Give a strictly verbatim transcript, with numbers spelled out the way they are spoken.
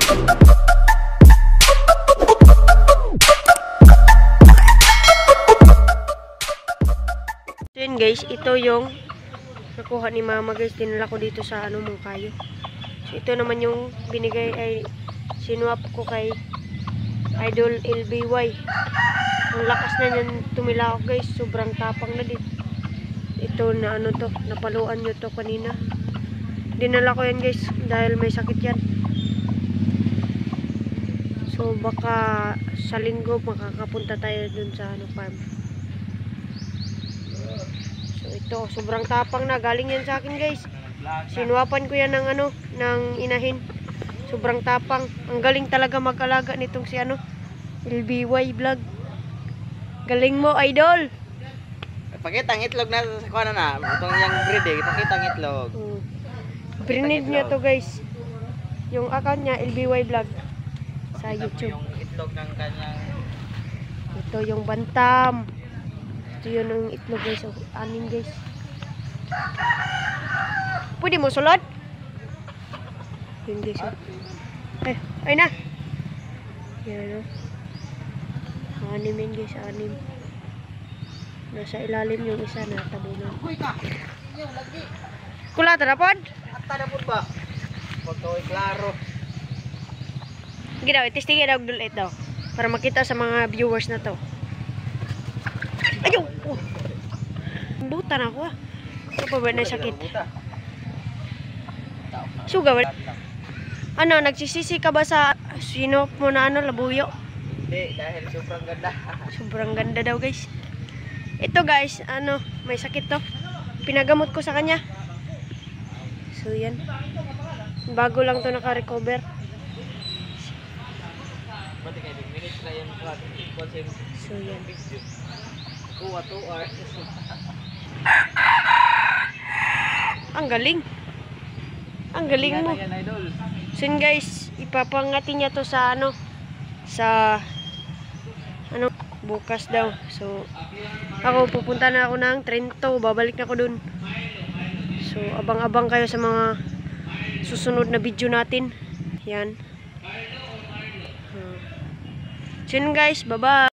So yun guys, ito yung nakuha ni mama guys, dinala ko dito sa ano Mungkayo. So ito naman yung binigay ay sinuwap ko kay Idol L B Y. Ang lakas na niyan tumilao guys, sobrang tapang na din. Ito na ano to, napaluan nyo to kanina. Dinala ko yan guys dahil may sakit yan. So baka sa linggo makakapunta tayo dun sa ano farm. So ito, sobrang tapang na, galing yan sa akin guys. Sinuwapan ko yan ng ano, ng inahin. Sobrang tapang. Ang galing talaga mag-alaga nitong si ano, L B Y vlog. Galing mo, idol. Pakita ang itlog na sa kuha na na. Itong yung breed eh. Pakita ang itlog. Hmm. Brinid niya to guys. Yung account niya, L B Y vlog. Sa Pakita YouTube. mo yung itlog ng kanyang... Ito yung bantam. Ito yun ang itlog guys. So, anin guys. Pwede mo sulod? Yun guys. Oh. Ay, ay na. Yan o. Anim yun guys, anim. Nasa ilalim yung isa na tabunan. Kulata na pod? Ata na po ba? Pagkaway klaro. Ginaw, itistingin daw dulit daw. Para makita sa mga viewers na to. Ayaw! Oh. Buta na ako ah. Ano pa ba na sakit? Suga ba? Ano, nagsisisi ka ba sa sino mo na ano, labuyo? Hindi, dahil sobrang ganda. Sobrang ganda daw guys. Ito guys, ano, may sakit to. Pinagamot ko sa kanya. So yan. Bago lang to naka-recover. Pati kayo, minutes na yung concept. So yan. two a two hours. Ang galing. Ang galing mo. Yan, idol. So yun guys, ipapangati niya to sa ano, sa ano, bukas daw. So ako pupunta na ako ng Trento, babalik na ako dun. So abang-abang kayo sa mga susunod na video natin. Yan. So yun guys, bye bye.